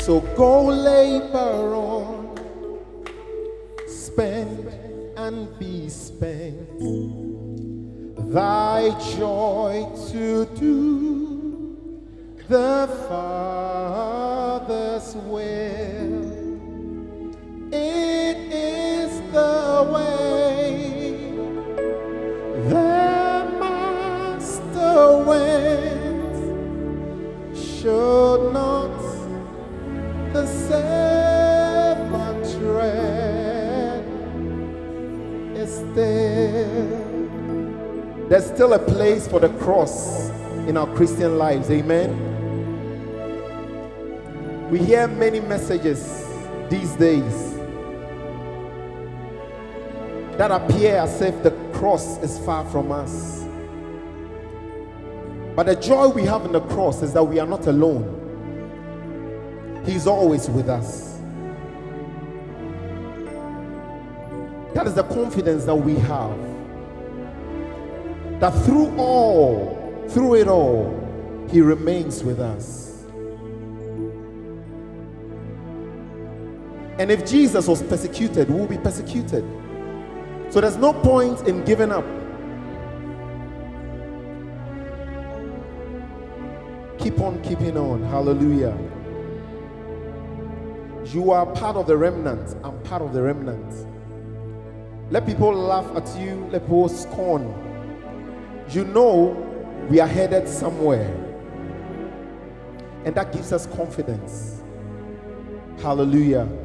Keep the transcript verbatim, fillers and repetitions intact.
So go labor on, spend and be spent, thy joy to do the Father's will. It is the way the Master went, should not the servant tread. Is there There's still a place for the cross in our Christian lives, amen. We hear many messages these days that appear as if the cross is far from us. But the joy we have in the cross is that we are not alone. He's always with us. That is the confidence that we have, that through all, through it all, He remains with us. And if Jesus was persecuted, we will be persecuted. So there's no point in giving up. Keep on keeping on. Hallelujah. You are part of the remnant. I'm part of the remnant. Let people laugh at you. Let people scorn. You know we are headed somewhere. And that gives us confidence. Hallelujah.